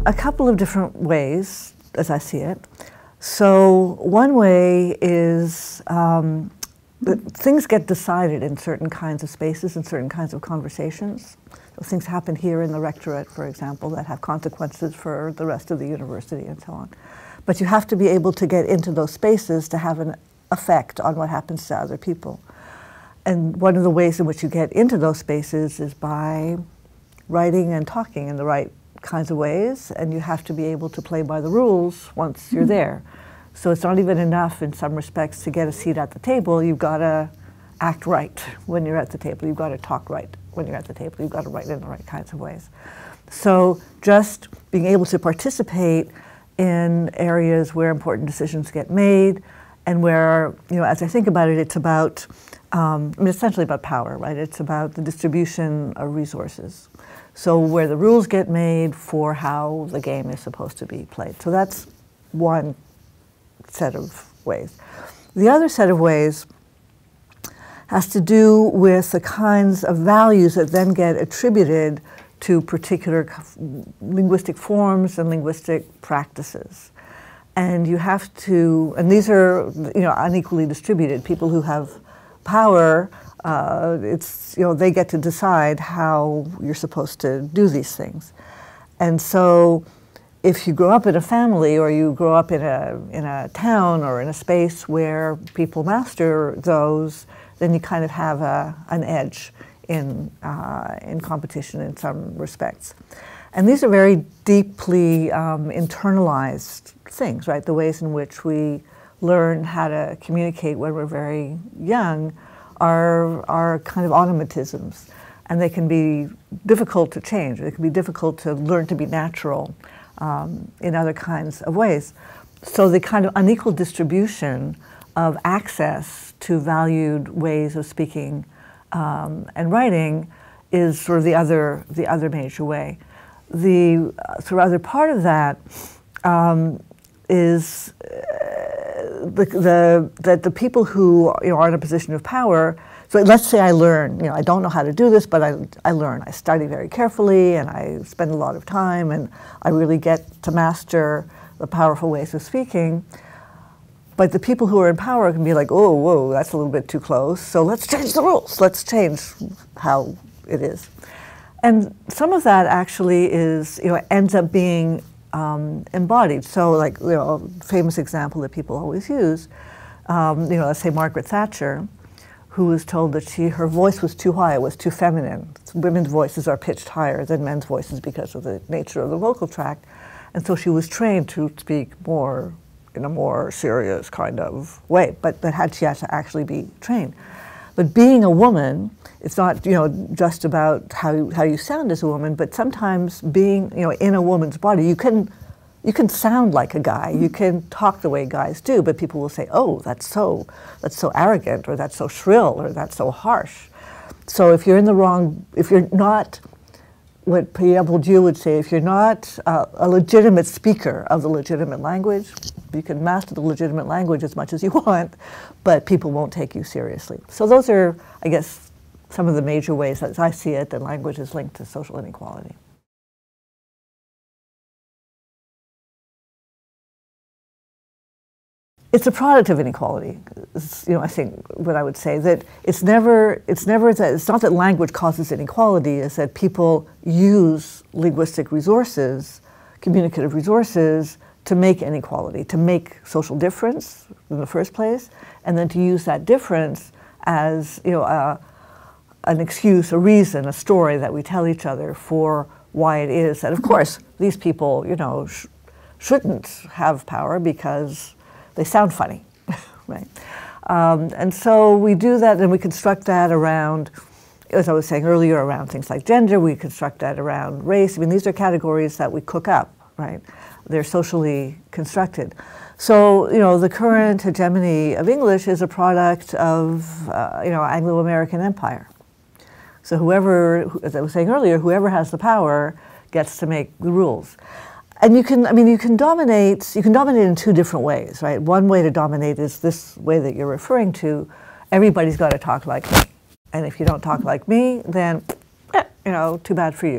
a couple of different ways, as I see it. So one way is that things get decided in certain kinds of spaces and certain kinds of conversations. So things happen here in the rectorate, for example, that have consequences for the rest of the university and so on. But you have to be able to get into those spaces to have an effect on what happens to other people. And one of the ways in which you get into those spaces is by writing and talking in the right kinds of ways, and you have to be able to play by the rules once you're there. So it's not even enough in some respects to get a seat at the table. You've got to act right when you're at the table. You've got to talk right when you're at the table. You've got to write in the right kinds of ways. So just being able to participate in areas where important decisions get made and where, as I think about it, it's about, essentially about power, right? It's about the distribution of resources. So where the rules get made for how the game is supposed to be played. So that's one set of ways. The other set of ways has to do with the kinds of values that then get attributed to particular linguistic forms and linguistic practices. And you have to, and these are unequally distributed. People who have power, they get to decide how you're supposed to do these things. And so if you grow up in a family or you grow up in a town or in a space where people master those, then you kind of have an edge in competition in some respects. And these are very deeply internalized things, right? The ways in which we learn how to communicate when we're very young are kind of automatisms. And they can be difficult to change. They can be difficult to learn to be natural in other kinds of ways. So the kind of unequal distribution of access to valued ways of speaking and writing is sort of the other major way. The sort of other part of that is that the people who are in a position of power. So let's say I learn, I don't know how to do this, but I learn. I study very carefully, and I spend a lot of time, and I really get to master the powerful ways of speaking. But the people who are in power can be like, oh, whoa, that's a little bit too close, so let's change the rules. Let's change how it is. And some of that actually is, ends up being embodied. So like, a famous example that people always use, let's say Margaret Thatcher, who was told that her voice was too high, it was too feminine. Women's voices are pitched higher than men's voices because of the nature of the vocal tract. And so she was trained to speak more in a more serious kind of way, but she had to actually be trained. But being a woman, it's not just about how you sound as a woman, but sometimes being in a woman's body, you can sound like a guy, you can talk the way guys do, but people will say, oh, that's so arrogant, or that's so shrill, or that's so harsh. So if you're not, what Pierre Bourdieu would say, if you're not a legitimate speaker of the legitimate language, you can master the legitimate language as much as you want, but people won't take you seriously. So those are, I guess, some of the major ways, as I see it, that language is linked to social inequality. It's a product of inequality. I think what I would say that it's not that language causes inequality. It's that people use linguistic resources, communicative resources, to make inequality, to make social difference in the first place, and then to use that difference as an excuse, a reason, a story that we tell each other for why it is that, of course, these people shouldn't have power because they sound funny, right? And so we do that, and we construct that around, as I was saying earlier, around things like gender. We construct that around race. I mean, these are categories that we cook up, right? They're socially constructed. So, the current hegemony of English is a product of, Anglo-American empire. So whoever, as I was saying earlier, whoever has the power gets to make the rules. And you can dominate in two different ways, right? One way to dominate is this way that you're referring to. Everybody's got to talk like me. And if you don't talk like me, then, too bad for you.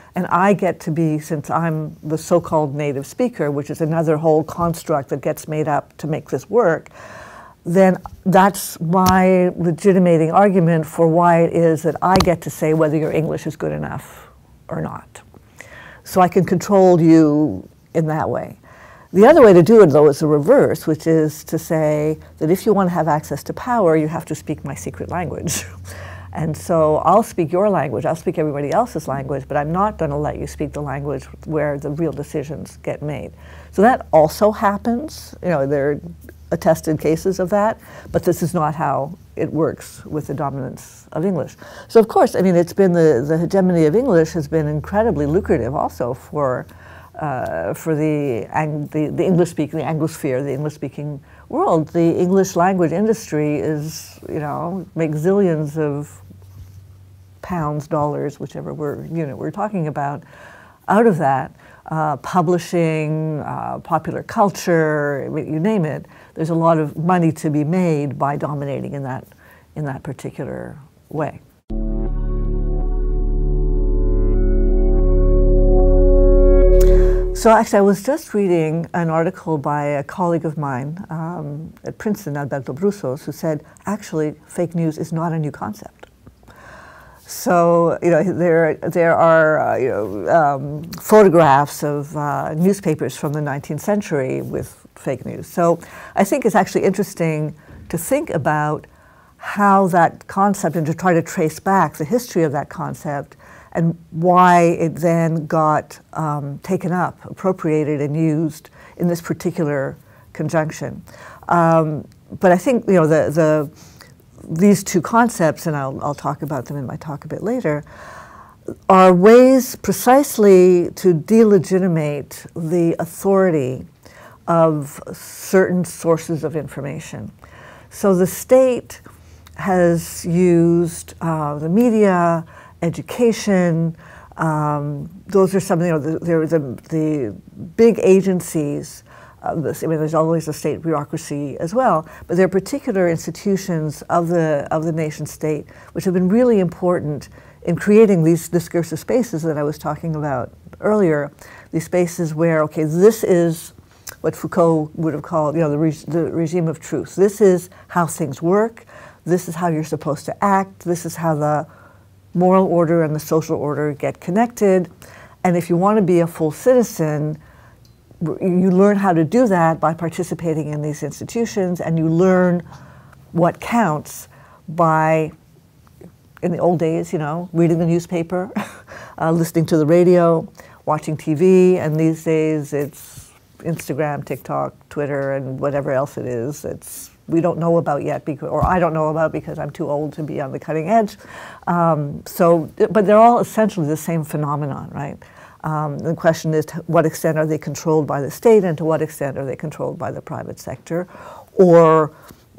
and I get to be, since I'm the so-called native speaker, which is another whole construct that gets made up to make this work, then that's my legitimating argument for why it is that I get to say whether your English is good enough or not. So I can control you in that way. The other way to do it, though, is the reverse, which is to say that if you want to have access to power, you have to speak my secret language. And so I'll speak your language, I'll speak everybody else's language, but I'm not going to let you speak the language where the real decisions get made. So that also happens. You know, there are attested cases of that, but this is not how it works with the dominance of English. So of course, I mean, it's been the hegemony of English has been incredibly lucrative also for the English-speaking, the Anglosphere, the English-speaking world. The English language industry is, you know, makes zillions of pounds, dollars, whichever unit we're talking about, out of that. Publishing, popular culture, you name it. There's a lot of money to be made by dominating in that particular way. So actually, I was just reading an article by a colleague of mine at Princeton, Alberto Brusos, who said, actually, fake news is not a new concept. So, you know, there are photographs of newspapers from the 19th century with fake news. So I think it's actually interesting to think about how that concept and to try to trace back the history of that concept and why it then got taken up, appropriated, and used in this particular conjunction. But I think, you know, these two concepts, and I'll talk about them in my talk a bit later, are ways precisely to delegitimate the authority of certain sources of information. So the state has used the media, education, those are some, you know, the big agencies. I mean, there's always a state bureaucracy as well, but there are particular institutions of the nation state which have been really important in creating these discursive spaces that I was talking about earlier. These spaces where, okay, this is what Foucault would have called, you know, the regime of truth. This is how things work. This is how you're supposed to act. This is how the moral order and the social order get connected. And if you want to be a full citizen, you learn how to do that by participating in these institutions, and you learn what counts by, in the old days, you know, reading the newspaper, listening to the radio, watching TV, and these days it's Instagram, TikTok, Twitter, and whatever else it is. We don't know about yet, or I don't know about because I'm too old to be on the cutting edge. But they're all essentially the same phenomenon, right? The question is, to what extent are they controlled by the state, and to what extent are they controlled by the private sector, or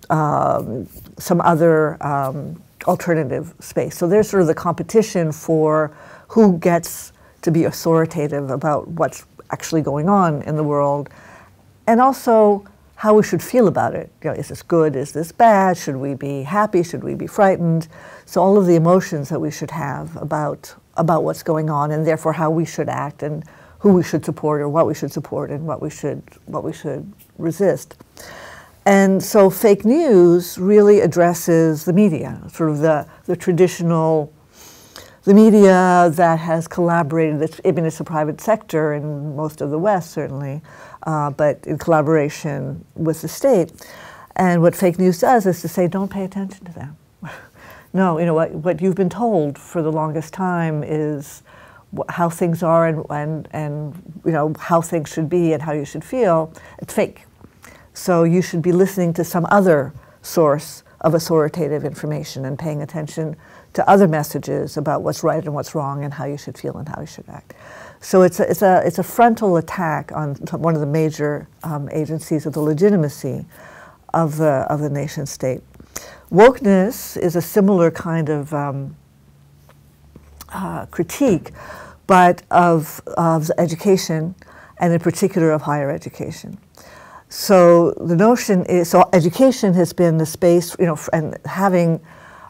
some other alternative space. So there's sort of the competition for who gets to be authoritative about what's actually going on in the world, and also how we should feel about it. You know, is this good? Is this bad? Should we be happy? Should we be frightened? So all of the emotions that we should have about what's going on, and therefore how we should act, and who we should support, or what we should support, and what we should resist. And so fake news really addresses the media, sort of the traditional, the media that has collaborated. I mean, it's a private sector in most of the West, certainly, but in collaboration with the state. And what fake news does is to say, don't pay attention to them. No, you know, what you've been told for the longest time is how things are and you know, how things should be and how you should feel. It's fake. So you should be listening to some other source of authoritative information and paying attention to other messages about what's right and what's wrong and how you should feel and how you should act. So it's a frontal attack on one of the major agencies of the legitimacy of the nation state. Wokeness is a similar kind of critique, but of education, and in particular of higher education. So the notion is, so education has been the space, you know, and having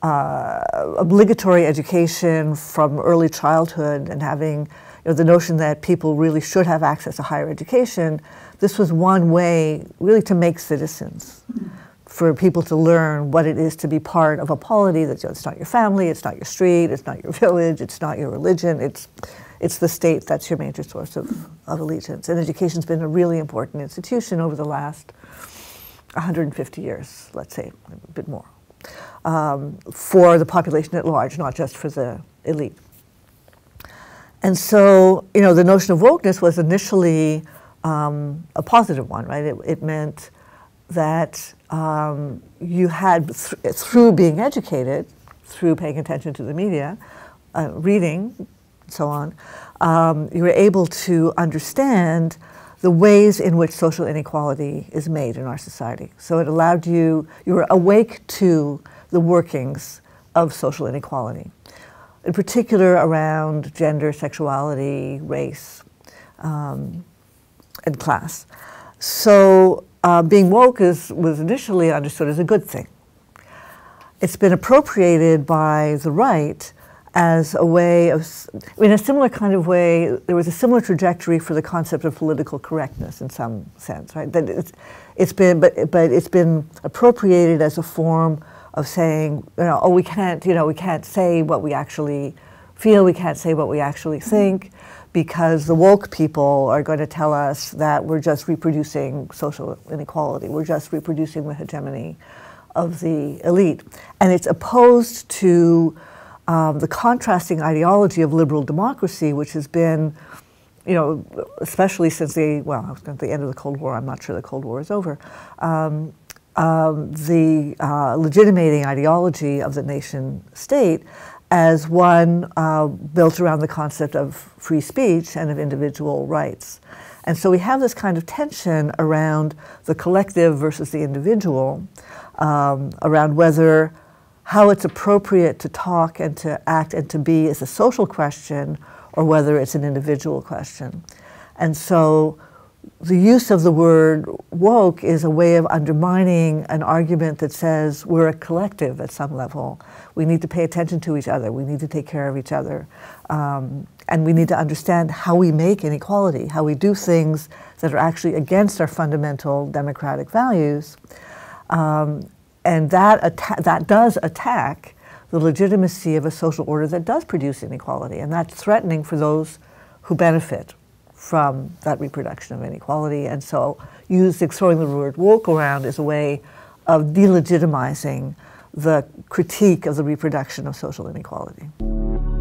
obligatory education from early childhood and having the notion that people really should have access to higher education, this was one way really to make citizens, for people to learn what it is to be part of a polity that it's not your family, it's not your street, it's not your village, it's not your religion, it's the state that's your major source of allegiance. And education's been a really important institution over the last 150 years, let's say, a bit more, for the population at large, not just for the elite. And so, the notion of wokeness was initially a positive one, right? It meant that you had, through being educated, through paying attention to the media, reading, and so on, you were able to understand the ways in which social inequality is made in our society. So it allowed you were awake to the workings of social inequality, in particular around gender, sexuality, race, and class. So being woke was initially understood as a good thing. It's been appropriated by the right as a way of, in a similar kind of way, there was a similar trajectory for the concept of political correctness in some sense, right? That it's been appropriated as a form of saying, oh, we can't say what we actually feel, we can't say what we actually think, because the woke people are going to tell us that we're just reproducing social inequality, we're just reproducing the hegemony of the elite. And it's opposed to the contrasting ideology of liberal democracy, which has been, especially since the end of the Cold War, I'm not sure the Cold War is over, the legitimating ideology of the nation state as one built around the concept of free speech and of individual rights. And so we have this kind of tension around the collective versus the individual, around whether how it's appropriate to talk and to act and to be is a social question or whether it's an individual question. And so the use of the word woke is a way of undermining an argument that says we're a collective at some level. We need to pay attention to each other. We need to take care of each other. And we need to understand how we make inequality, how we do things that are actually against our fundamental democratic values. And that does attack the legitimacy of a social order that does produce inequality. And that's threatening for those who benefit from that reproduction of inequality. And so throwing the word woke around is a way of delegitimizing the critique of the reproduction of social inequality.